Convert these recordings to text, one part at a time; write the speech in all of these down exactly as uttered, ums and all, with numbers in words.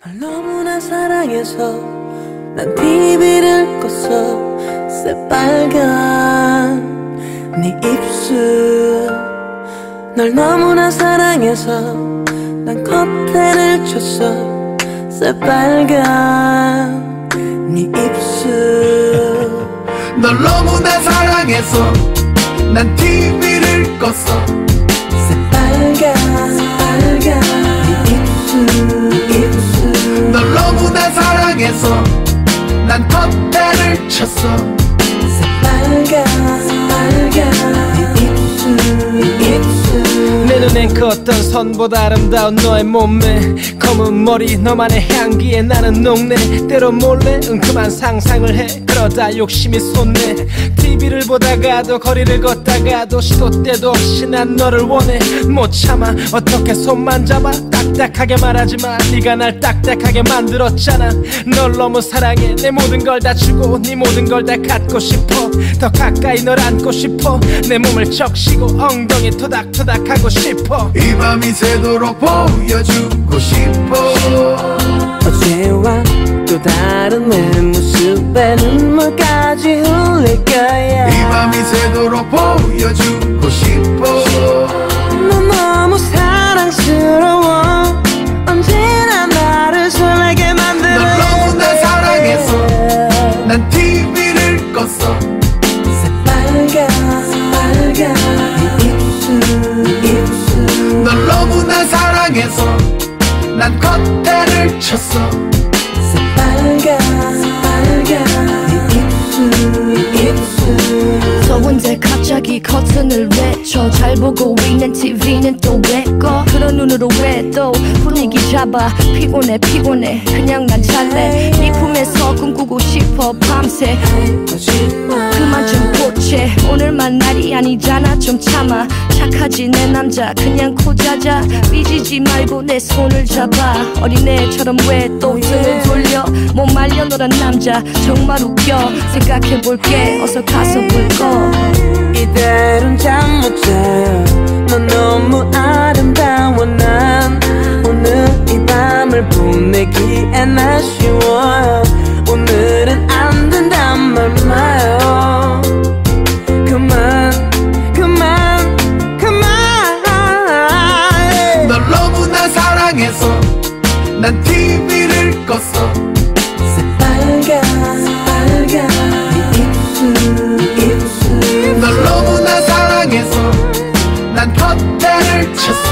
널 너무나 사랑해서 난 티비를 껐어. 새빨간 네 입술. 널 너무나 사랑해서 난 커튼을 쳤어. 새빨간 네 입술. 널 너무나 사랑해서 난 티비를 껐어. 새빨간 새빨간 네 입술, 입술. 널 너무나 사랑해서 난 커튼을 쳤어. 새빨간 새빨간 네 입술, 입술. 내 눈엔 그 어떤 선보다 아름다운 너의 몸매, 검은 머리 너만의 향기에 나는 녹네. 때로 몰래 은큼한 상상을 해. 그러다 욕심이 솟네. 티비를 보다가도 거리를 걷다가도 시도 때도 없이 난 너를 원해. 못 참아 어떻게 손만 잡아. 딱딱하게 말하지마. 네가 날 딱딱하게 만들었잖아. 널 너무 사랑해. 내 모든 걸 다 주고 네 모든 걸 다 갖고 싶어. 더 가까이 널 안고 싶어. 내 몸을 적시고 엉덩이 토닥토닥하고 싶어. 이 밤이 새도록 보여주고 싶어. 어제와 또 다른 내 모습에 눈물까지 흘릴 거야. 이 밤이 새도록 보여주고 싶어. 넌 너무 사랑스러워. 언제나 나를 설레게 만들어. 널 너무나 사랑해서 난 티비를 껐어. 새빨간 새빨간 입술, 입술. 널 너무나 사랑해서 난 커튼을 쳤어. 새빨간 새빨간 입술, 입술. 저 혼자 갑자기 커튼을 왜 쳐. 잘 보고 있는 티비는 또 왜 꺼. 그런 눈으로 왜 또 분위기 잡아. 피곤해 피곤해 그냥 난 잘래. 네 품에서 꿈꾸고 싶어 밤새. 그만 좀 보채. 오늘만 날이 아니잖아. 좀 참아. 착하지 내 남자 그냥 코 자자. 삐지지 말고 내 손을 잡아. 어린애처럼 왜 또 등을 돌려. 못 말려 너란 남자 정말 웃겨. 생각해볼게 어서 가서 불 꺼. 이대로는 잠 못 자요. 넌 너무 아름다워. 난 오늘 이 밤을 보내기엔 아쉬워요. 오늘은 안 된단 말 마요. 그만 그만 그만. 널 너무나 사랑해서 난 티비를 껐어. 새빨간 새빨간 입술, 입술. 널 너무나 사랑해서 난 커튼을 쳤어.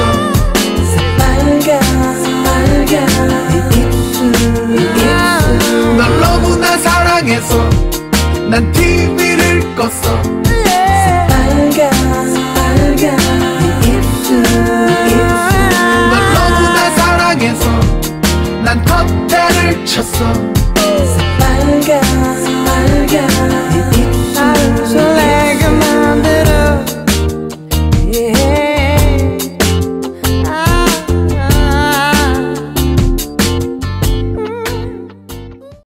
새빨간 새빨간 입술, 입술. 널 너무나 사랑해서 난 티비를 껐어. 새빨간 새빨간 입술, 입술. 널 너무나 사랑해서 난 커튼을 쳤어. 새빨간 새빨간 입술.